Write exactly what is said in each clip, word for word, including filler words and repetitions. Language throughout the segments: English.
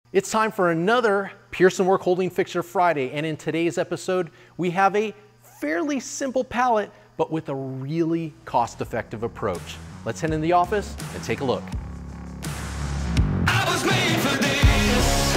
It's time for another Pierson Workholding Fixture Friday, and in today's episode, we have a fairly simple pallet, but with a really cost-effective approach. Let's head in the office and take a look. I was made for this.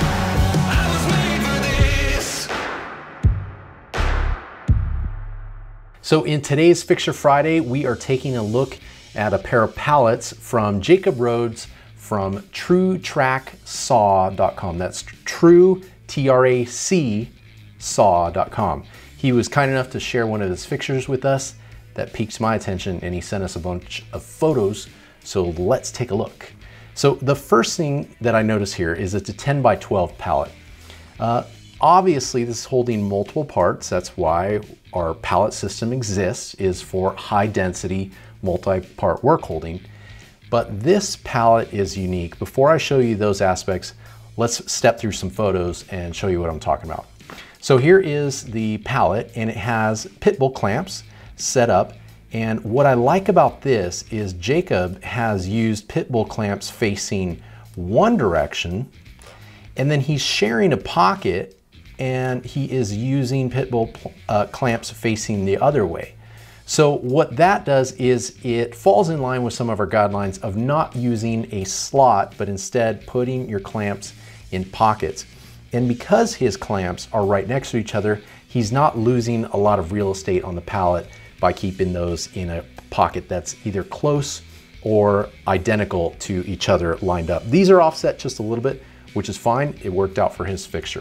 I was made for this. So in today's Fixture Friday, we are taking a look at a pair of pallets from Jacob Rhodes from True Trac Saw dot com. That's True, T R A C, Saw dot com. He was kind enough to share one of his fixtures with us that piqued my attention, and he sent us a bunch of photos, so let's take a look. So the first thing that I notice here is it's a ten by twelve pallet. Uh, obviously this is holding multiple parts. That's why our pallet system exists, is for high density multi-part work holding. But this pallet is unique. Before I show you those aspects, let's step through some photos and show you what I'm talking about. So here is the pallet, and it has pit bull clamps set up. And what I like about this is Jacob has used pit bull clamps facing one direction, and then he's sharing a pocket and he is using pit bull uh, clamps facing the other way. So what that does is it falls in line with some of our guidelines of not using a slot, but instead putting your clamps in pockets. And because his clamps are right next to each other, he's not losing a lot of real estate on the pallet by keeping those in a pocket that's either close or identical to each other lined up. These are offset just a little bit, which is fine. It worked out for his fixture.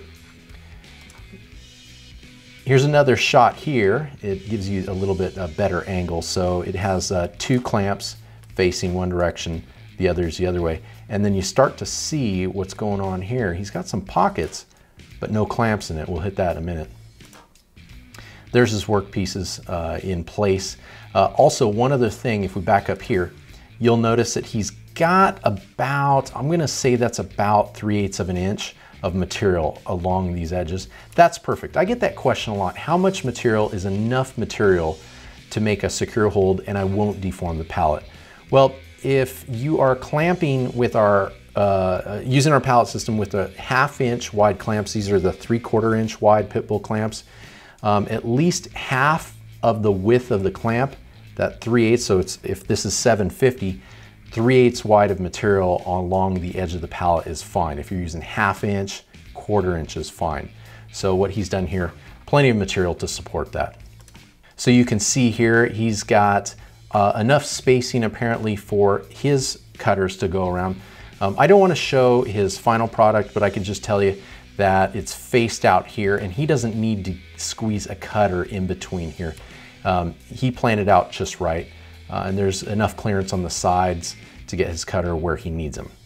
Here's another shot here. It gives you a little bit a better angle. So it has uh, two clamps facing one direction, the other's the other way. And then you start to see what's going on here. He's got some pockets, but no clamps in it. We'll hit that in a minute. There's his work pieces uh, in place. Uh, also, one other thing, if we back up here, you'll notice that he's got about, I'm gonna say that's about three eighths of an inch of material along these edges. That's perfect. I get that question a lot. How much material is enough material to make a secure hold and I won't deform the pallet? Well, if you are clamping with our, uh, using our pallet system with a half inch wide clamps, these are the three quarter inch wide pit bull clamps, um, at least half of the width of the clamp, that three eighths, so it's, if this is seven fifty, three eighths wide of material along the edge of the pallet is fine. If you're using half inch, quarter inch is fine. So what he's done here, plenty of material to support that. So you can see here, he's got uh, enough spacing apparently for his cutters to go around. Um, I don't want to show his final product, but I can just tell you that it's faced out here and he doesn't need to squeeze a cutter in between here. Um, he planned it out just right. Uh, and there's enough clearance on the sides to get his cutter where he needs them.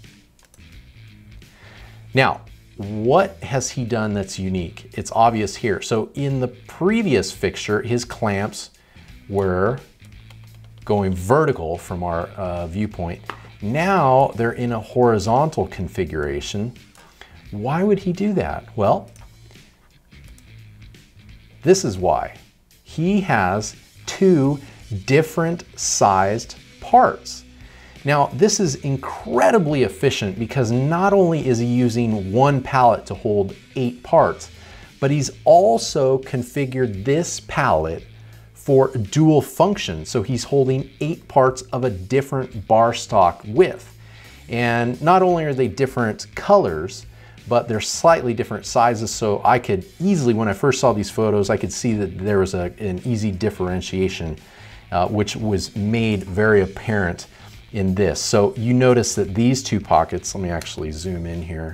Now, what has he done that's unique? It's obvious here. So in the previous fixture, his clamps were going vertical from our uh, viewpoint. Now they're in a horizontal configuration. Why would he do that? Well, this is why. He has two different sized parts. Now, this is incredibly efficient because not only is he using one pallet to hold eight parts, but he's also configured this pallet for dual function. So he's holding eight parts of a different bar stock width. And not only are they different colors, but they're slightly different sizes. So I could easily, when I first saw these photos, I could see that there was a, an easy differentiation Uh, which was made very apparent in this. So you notice that these two pockets, let me actually zoom in here.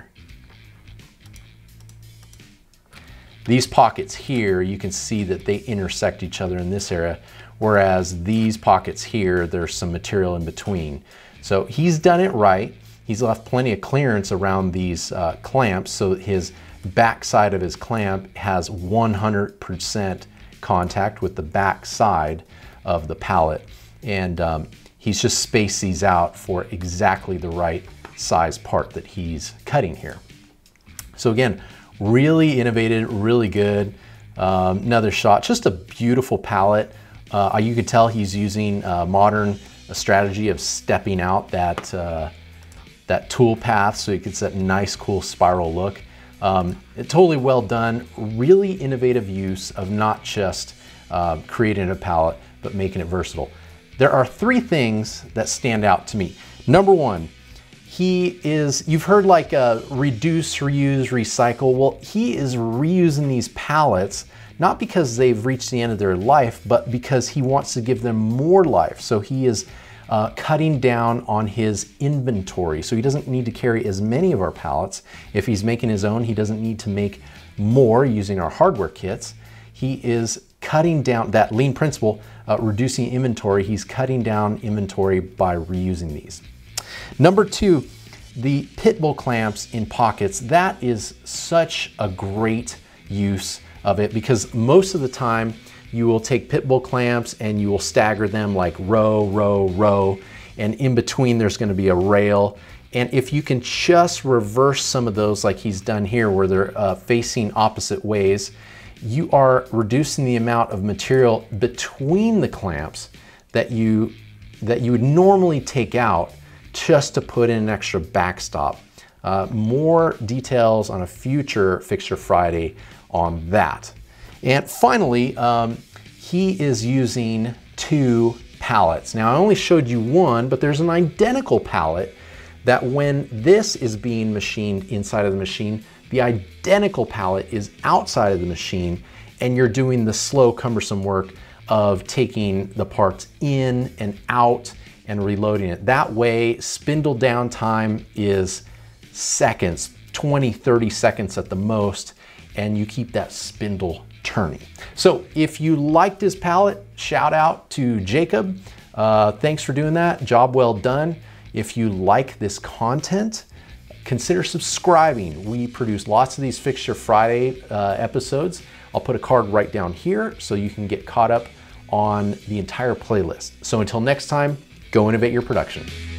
These pockets here, you can see that they intersect each other in this area, whereas these pockets here, there's some material in between. So he's done it right. He's left plenty of clearance around these uh, clamps, so his back side of his clamp has one hundred percent contact with the back side of the pallet, and um, he's just spaced these out for exactly the right size part that he's cutting here. So again, really innovative, really good. Um, another shot, just a beautiful pallet. Uh, you could tell he's using a modern strategy of stepping out that uh, that tool path so it gets that nice, cool spiral look. Um, it, totally well done. Really innovative use of not just uh, creating a pallet, but making it versatile. There are three things that stand out to me. Number one, he is, you've heard like uh, reduce, reuse, recycle. Well, he is reusing these pallets, not because they've reached the end of their life, but because he wants to give them more life. So he is uh, cutting down on his inventory. So he doesn't need to carry as many of our pallets. If he's making his own, he doesn't need to make more using our hardware kits. He is cutting down that lean principle, uh, reducing inventory. He's cutting down inventory by reusing these. Number two, the pit bull clamps in pockets. That is such a great use of it because most of the time you will take pit bull clamps and you will stagger them like row, row, row, and in between there's going to be a rail. And if you can just reverse some of those like he's done here where they're uh, facing opposite ways, you are reducing the amount of material between the clamps that you, that you would normally take out just to put in an extra backstop. Uh, more details on a future Fixture Friday on that. And finally, um, he is using two pallets. Now I only showed you one, but there's an identical pallet that when this is being machined inside of the machine, the identical pallet is outside of the machine and you're doing the slow, cumbersome work of taking the parts in and out and reloading it. That way, spindle downtime is seconds, twenty, thirty seconds at the most, and you keep that spindle turning. So if you liked his pallet, shout out to Jacob. Uh, thanks for doing that, job well done. If you like this content, consider subscribing. We produce lots of these Fixture Friday uh, episodes. I'll put a card right down here so you can get caught up on the entire playlist. So until next time, go innovate your production.